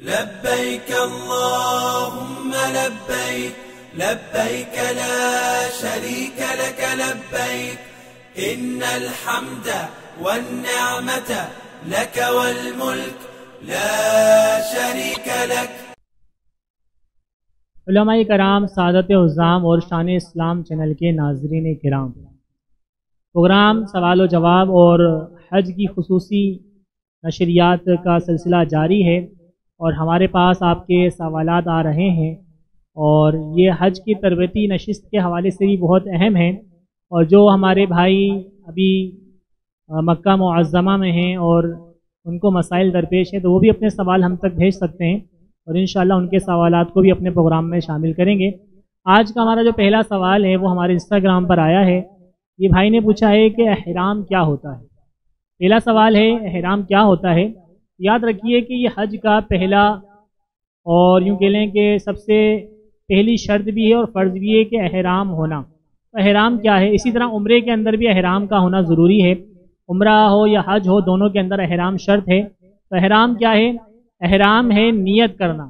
لبيك اللهم لبيك لبيك لا شريك لك لبيك إن الحمد والنعمة لك والملك لا شريك لك۔ علماء کرام، سعادت عظام اور شان اسلام چینل کے ناظرین کرام، پروگرام سوال و جواب اور حج کی خصوصی نشریات کا سلسلہ جاری ہے اور ہمارے پاس آپ کے سوالات آ رہے ہیں، اور یہ حج کی تربیتی نشست کے حوالے سے بھی بہت اہم ہے۔ اور جو ہمارے بھائی ابھی مکہ معظمہ میں ہیں اور ان کو مسائل درپیش ہیں تو وہ بھی اپنے سوال ہم تک بھیج سکتے ہیں، اور انشاءاللہ ان کے سوالات کو بھی اپنے پروگرام میں شامل کریں گے۔ آج کا ہمارا جو پہلا سوال ہے وہ ہمارے انسٹاگرام پر آیا ہے۔ یہ بھائی نے پوچھا ہے کہ احرام کیا ہوتا ہے۔ پہلا سوال ہے احرام کیا ہوتا ہے۔ یاد رکھیے کہ یہ حج کا پہلا اور یوں کہہ لیں کہ سب سے پہلی شرط بھی ہے اور فرض بھی ہے کہ احرام ہونا۔ تو احرام کیا ہے؟ اسی طرح عمرے کے اندر بھی احرام کا ہونا ضروری ہے۔ عمرہ ہو یا حج ہو، دونوں کے اندر احرام شرط ہے۔ تو احرام کیا ہے؟ احرام ہے نیت کرنا،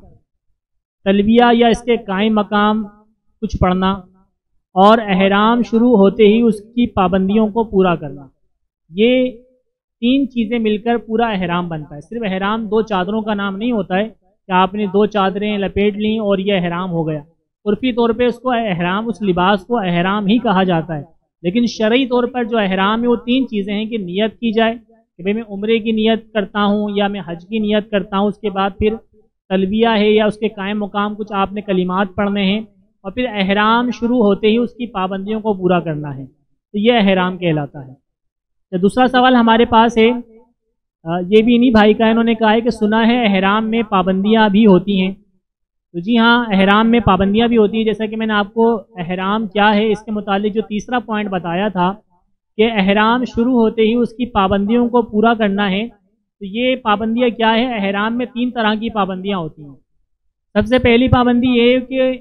تلبیہ یا اس کے قائم مقام کچھ پڑھنا، اور احرام شروع ہوتے ہی اس کی پابندیوں کو پورا کرنا۔ یہ تین چیزیں مل کر پورا احرام بنتا ہے۔ صرف احرام دو چادروں کا نام نہیں ہوتا ہے کہ آپ نے دو چادریں لپیٹ لیں اور یہ احرام ہو گیا۔ عرفی طور پہ اس کو احرام، اس لباس کو احرام ہی کہا جاتا ہے، لیکن شرعی طور پر جو احرام ہے وہ تین چیزیں ہیں کہ نیت کی جائے کہ بھئی میں عمرے کی نیت کرتا ہوں یا میں حج کی نیت کرتا ہوں، اس کے بعد پھر تلبیہ ہے یا اس کے قائم مقام کچھ آپ نے کلمات پڑھنے ہیں، اور پھر احرام شروع ہوتے ہی اس کی پابندیوں کو پورا کرنا ہے۔ تو یہ احرام کہلاتا ہے۔ تو دوسرا سوال ہمارے پاس ہے، یہ بھی انہی بھائی کا ہے، انہوں نے کہا ہے کہ سنا ہے احرام میں پابندیاں بھی ہوتی ہیں۔ تو جی ہاں، احرام میں پابندیاں بھی ہوتی ہیں، جیسا کہ میں نے آپ کو احرام کیا ہے اس کے متعلق جو تیسرا پوائنٹ بتایا تھا کہ احرام شروع ہوتے ہی اس کی پابندیوں کو پورا کرنا ہے۔ تو یہ پابندیاں کیا ہے؟ احرام میں تین طرح کی پابندیاں ہوتی ہیں۔ سب سے پہلی پابندی یہ ہے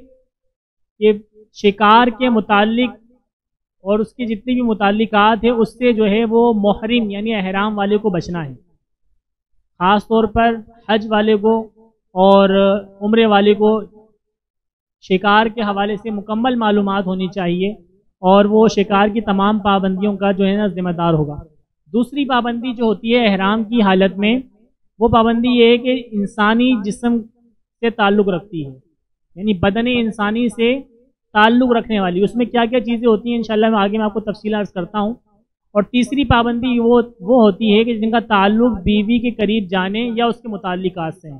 کہ شکار کے متعلق اور اس کی جتنی بھی متعلقات ہیں اس سے جو ہے وہ محرم یعنی احرام والے کو بچنا ہے۔ خاص طور پر حج والے کو اور عمرے والے کو شکار کے حوالے سے مکمل معلومات ہونی چاہیے، اور وہ شکار کی تمام پابندیوں کا جو ہے نا ذمہ دار ہوگا۔ دوسری پابندی جو ہوتی ہے احرام کی حالت میں، وہ پابندی یہ ہے کہ انسانی جسم سے تعلق رکھتی ہے، یعنی بدن انسانی سے تعلق رکھنے والی۔ اس میں کیا کیا چیزیں ہوتی ہیں انشاءاللہ میں آگے آپ کو تفصیل عرض کرتا ہوں۔ اور تیسری پابندی وہ ہوتی ہے کہ جن کا تعلق بیوی کے قریب جانے یا اس کے متعلقات سے ہیں،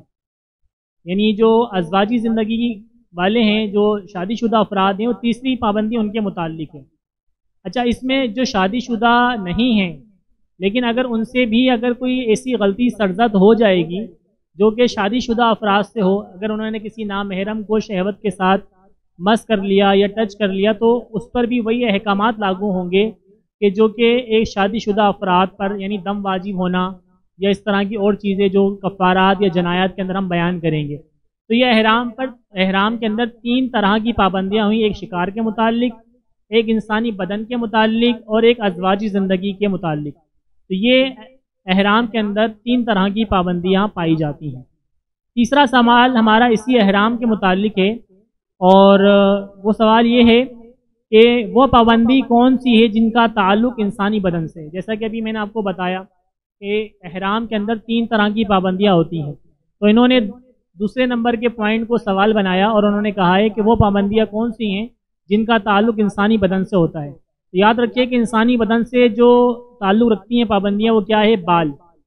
یعنی جو ازواجی زندگی والے ہیں، جو شادی شدہ افراد ہیں، وہ تیسری پابندی ان کے متعلق ہے۔ اچھا، اس میں جو شادی شدہ نہیں ہیں لیکن اگر ان سے بھی اگر کوئی ایسی غلطی سرزد ہو جائے گی جو کہ شادی شدہ افراد سے ہو، اگر انہوں نے کسی نامحرم کو شہوت کے ساتھ مس کر لیا یا ٹچ کر لیا، تو اس پر بھی وہی احکامات لاگو ہوں گے کہ جو کہ ایک شادی شدہ افراد پر، یعنی دم واجب ہونا یا اس طرح کی اور چیزیں جو کفارات یا جنایات کے اندر ہم بیان کریں گے۔ تو یہ احرام کے اندر تین طرح کی پابندیاں ہوئیں، ایک شکار کے متعلق، ایک انسانی بدن کے متعلق، اور ایک ازواجی زندگی کے متعلق۔ تو یہ احرام کے اندر تین طرح کی پابندیاں پائی جاتی ہیں۔ تیسرا سوال ہمارا اسی احرام کے متعلق ہے، اور وہ سوال یہ ہے کہ وہ پابندی کون سی ہے جن کا تعلق انسانی بدن سے۔ جیسا کہ ابھی میں نے آپ کو بتایا کہ احرام کے اندر تین طرح کی پابندیاں ہوتی ہیں، تو انہوں نے دوسرے نمبر کے پوائنٹ کو سوال بنایا اور انہوں نے کہا ہے کہ وہ پابندیاں کون سی ہیں جن کا تعلق انسانی بدن سے ہوتا ہے۔ تو یاد رکھیے کہ انسانی بدن سے جو تعلق رکھتی ہیں پابندیاں وہ کیا ہے؟ بال،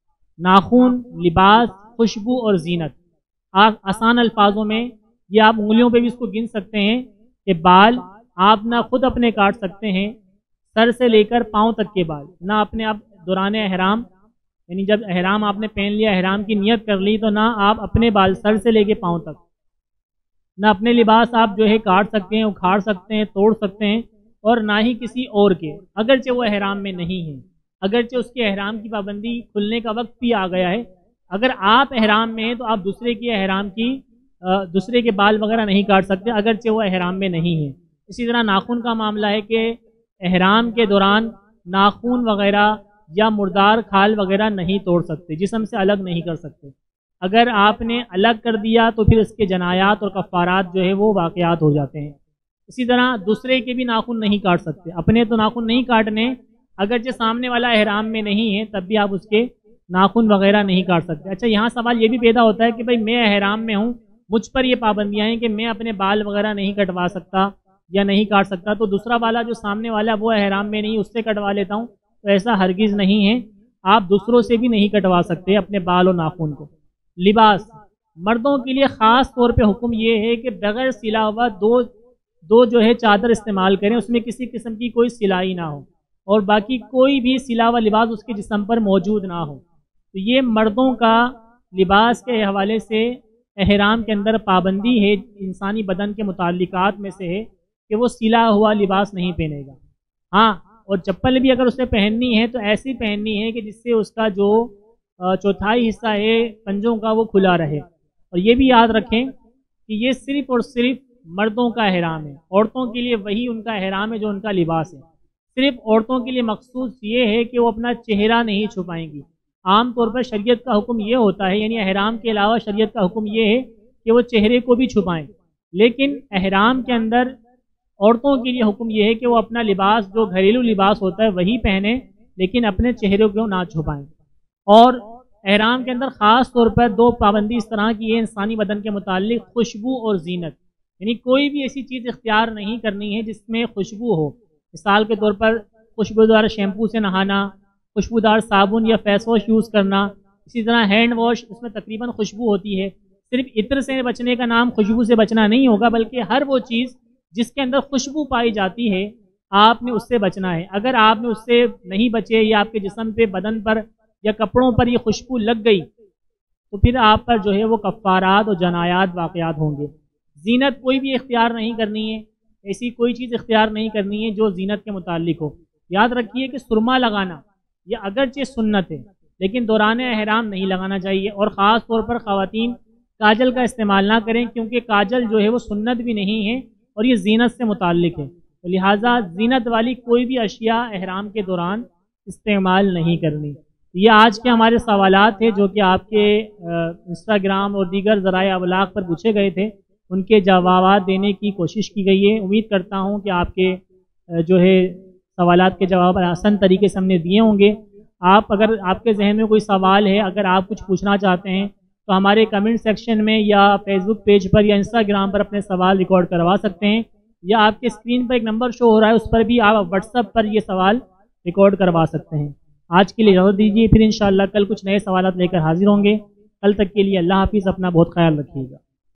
ناخن، لباس، خوشبو اور زینت۔ آسان الفاظوں میں یہ آپ انگلیوں پہ بھی اس کو گن سکتے ہیں کہ بال آپ نہ خود اپنے کاٹ سکتے ہیں، سر سے لے کر پاؤں تک کے بال، نہ اپنے آپ دوران احرام، یعنی جب احرام آپ نے پہن لیا، احرام کی نیت کر لی، تو نہ آپ اپنے بال سر سے لے کے پاؤں تک، نہ اپنے لباس آپ جو ہے کاٹ سکتے ہیں، اکھاڑ سکتے ہیں، توڑ سکتے ہیں، اور نہ ہی کسی اور کے، اگرچہ وہ احرام میں نہیں ہے، اگرچہ اس کے احرام کی پابندی کھلنے کا وقت بھی آ گیا ہے۔ اگر آپ احرام میں ہیں تو آپ دوسرے کی احرام کی دوسرے کے بال وغیرہ نہیں کاٹ سکتے اگرچہ وہ احرام میں نہیں ہے۔ اسی طرح ناخن کا معاملہ ہے کہ احرام کے دوران ناخن وغیرہ یا مردار کھال وغیرہ نہیں توڑ سکتے، جسم سے الگ نہیں کر سکتے۔ اگر آپ نے الگ کر دیا تو پھر اس کے جنایات اور کفارات جو ہے وہ واقعات ہو جاتے ہیں۔ اسی طرح دوسرے کے بھی ناخن نہیں کاٹ سکتے، اپنے تو ناخن نہیں کاٹنے، اگرچہ سامنے والا احرام میں نہیں ہے تب بھی آپ اس کے ناخن وغیرہ نہیں کاٹ سکتے۔ اچھا، یہاں سوال یہ بھی پیدا ہوتا ہے کہ بھائی میں احرام میں ہوں، مجھ پر یہ پابندیاں ہیں کہ میں اپنے بال وغیرہ نہیں کٹوا سکتا یا نہیں کاٹ سکتا، تو دوسرا والا جو سامنے والا وہ احرام میں نہیں، اس سے کٹوا لیتا ہوں، تو ایسا ہرگز نہیں ہے، آپ دوسروں سے بھی نہیں کٹوا سکتے اپنے بال اور ناخن کو۔ لباس، مردوں کے لیے خاص طور پہ حکم یہ ہے کہ بغیر سلا ہوا دو جو ہے چادر استعمال کریں، اس میں کسی قسم کی کوئی سلائی نہ ہو اور باقی کوئی بھی سلا ہوا لباس اس کے جسم پر موجود نہ ہو۔ تو یہ مردوں کا لباس کے حوالے سے احرام کے اندر پابندی ہے، انسانی بدن کے متعلقات میں سے ہے کہ وہ سلا ہوا لباس نہیں پہنے گا۔ ہاں، اور چپل بھی اگر اسے پہننی ہے تو ایسی پہننی ہے کہ جس سے اس کا جو چوتھائی حصہ ہے پنجوں کا وہ کھلا رہے۔ اور یہ بھی یاد رکھیں کہ یہ صرف اور صرف مردوں کا احرام ہے، عورتوں کے لیے وہی ان کا احرام ہے جو ان کا لباس ہے۔ صرف عورتوں کے لیے مخصوص یہ ہے کہ وہ اپنا چہرہ نہیں چھپائیں گی۔ عام طور پر شریعت کا حکم یہ ہوتا ہے، یعنی احرام کے علاوہ شریعت کا حکم یہ ہے کہ وہ چہرے کو بھی چھپائیں، لیکن احرام کے اندر عورتوں کے لیے حکم یہ ہے کہ وہ اپنا لباس جو گھریلو لباس ہوتا ہے وہی پہنیں، لیکن اپنے چہرے کو نہ چھپائیں۔ اور احرام کے اندر خاص طور پر دو پابندی اس طرح کی ہے انسانی بدن کے متعلق، خوشبو اور زینت، یعنی کوئی بھی ایسی چیز اختیار نہیں کرنی ہے جس میں خوشبو ہو۔ مثال کے طور پر خوشبودار شیمپو سے نہانا، خوشبودار صابن یا فیس واش یوز کرنا، اسی طرح ہینڈ واش، اس میں تقریباً خوشبو ہوتی ہے۔ صرف عطر سے بچنے کا نام خوشبو سے بچنا نہیں ہوگا، بلکہ ہر وہ چیز جس کے اندر خوشبو پائی جاتی ہے آپ نے اس سے بچنا ہے۔ اگر آپ نے اس سے نہیں بچے یا آپ کے جسم پہ، بدن پر یا کپڑوں پر یہ خوشبو لگ گئی تو پھر آپ پر جو ہے وہ کفارات اور جنایات واقعات ہوں گے۔ زینت کوئی بھی اختیار نہیں کرنی ہے، ایسی کوئی چیز اختیار نہیں کرنی ہے جو زینت کے متعلق ہو۔ یاد رکھیے کہ سرما لگانا یہ اگرچہ سنت ہے لیکن دوران احرام نہیں لگانا چاہیے، اور خاص طور پر خواتین کاجل کا استعمال نہ کریں، کیونکہ کاجل جو ہے وہ سنت بھی نہیں ہے اور یہ زینت سے متعلق ہے، تو لہٰذا زینت والی کوئی بھی اشیاء احرام کے دوران استعمال نہیں کرنی۔ یہ آج کے ہمارے سوالات تھے جو کہ آپ کے انسٹاگرام اور دیگر ذرائع ابلاغ پر پوچھے گئے تھے، ان کے جوابات دینے کی کوشش کی گئی ہے۔ امید کرتا ہوں کہ آپ کے جو ہے سوالات کے جواب آسان طریقے سے ہم نے دیے ہوں گے۔ اگر آپ کے ذہن میں کوئی سوال ہے، اگر آپ کچھ پوچھنا چاہتے ہیں تو ہمارے کمنٹ سیکشن میں یا فیس بک پیج پر یا انسٹاگرام پر اپنے سوال ریکارڈ کروا سکتے ہیں، یا آپ کے اسکرین پر ایک نمبر شو ہو رہا ہے اس پر بھی آپ واٹس ایپ پر یہ سوال ریکارڈ کروا سکتے ہیں۔ آج کے لیے اجازت دیجیے، پھر انشاءاللہ کل کچھ نئے سوالات لے کر حاضر ہوں گے۔ کل تک کے لیے اللہ حافظ، اپنا بہت خیال رکھیے گا۔